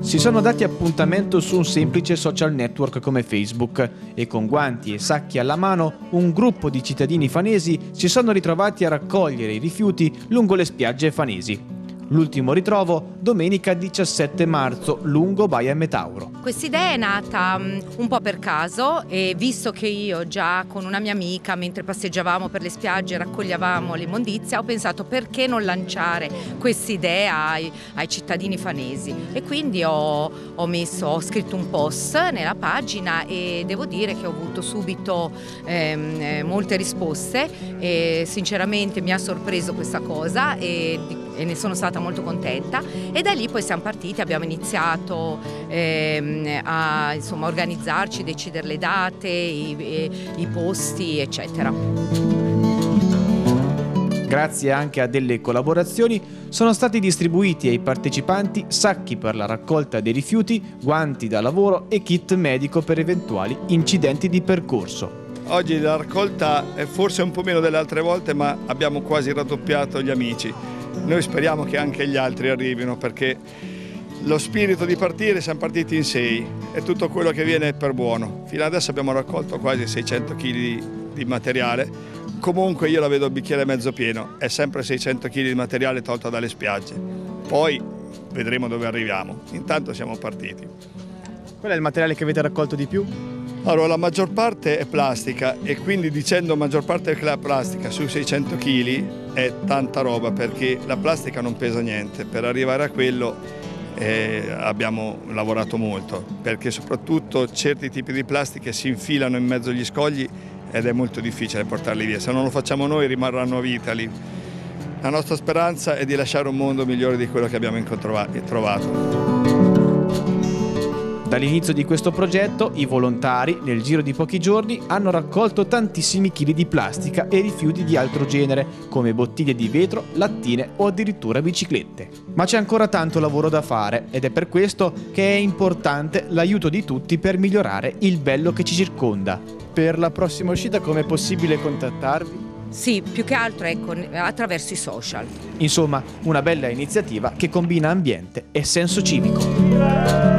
Si sono dati appuntamento su un semplice social network come Facebook e con guanti e sacchi alla mano un gruppo di cittadini fanesi si sono ritrovati a raccogliere i rifiuti lungo le spiagge fanesi. L'ultimo ritrovo domenica 17 marzo lungo Baia Metauro. Quest'idea è nata un po' per caso e visto che io già con una mia amica mentre passeggiavamo per le spiagge e raccoglievamo l'immondizia ho pensato perché non lanciare quest'idea ai cittadini fanesi e quindi ho scritto un post nella pagina e devo dire che ho avuto subito molte risposte e sinceramente mi ha sorpreso questa cosa e ne sono stata molto contenta e da lì poi siamo partiti, abbiamo iniziato a organizzarci, decidere le date, i posti eccetera. Grazie anche a delle collaborazioni sono stati distribuiti ai partecipanti sacchi per la raccolta dei rifiuti, guanti da lavoro e kit medico per eventuali incidenti di percorso. Oggi la raccolta è forse un po' meno delle altre volte, ma abbiamo quasi raddoppiato gli amici. Noi speriamo che anche gli altri arrivino perché lo spirito di partire, siamo partiti in 6 e tutto quello che viene è per buono. Fino adesso abbiamo raccolto quasi 600 kg di materiale, comunque io la vedo bicchiere mezzo pieno, è sempre 600 kg di materiale tolto dalle spiagge. Poi vedremo dove arriviamo, intanto siamo partiti. Qual è il materiale che avete raccolto di più? Allora, la maggior parte è plastica e quindi dicendo maggior parte è plastica su 600 kg è tanta roba perché la plastica non pesa niente. Per arrivare a quello abbiamo lavorato molto perché soprattutto certi tipi di plastiche si infilano in mezzo agli scogli ed è molto difficile portarli via. Se non lo facciamo noi rimarranno a vita lì. La nostra speranza è di lasciare un mondo migliore di quello che abbiamo trovato. Dall'inizio di questo progetto, i volontari, nel giro di pochi giorni, hanno raccolto tantissimi chili di plastica e rifiuti di altro genere, come bottiglie di vetro, lattine o addirittura biciclette. Ma c'è ancora tanto lavoro da fare ed è per questo che è importante l'aiuto di tutti per migliorare il bello che ci circonda. Per la prossima uscita come è possibile contattarvi? Sì, più che altro attraverso i social. Insomma, una bella iniziativa che combina ambiente e senso civico.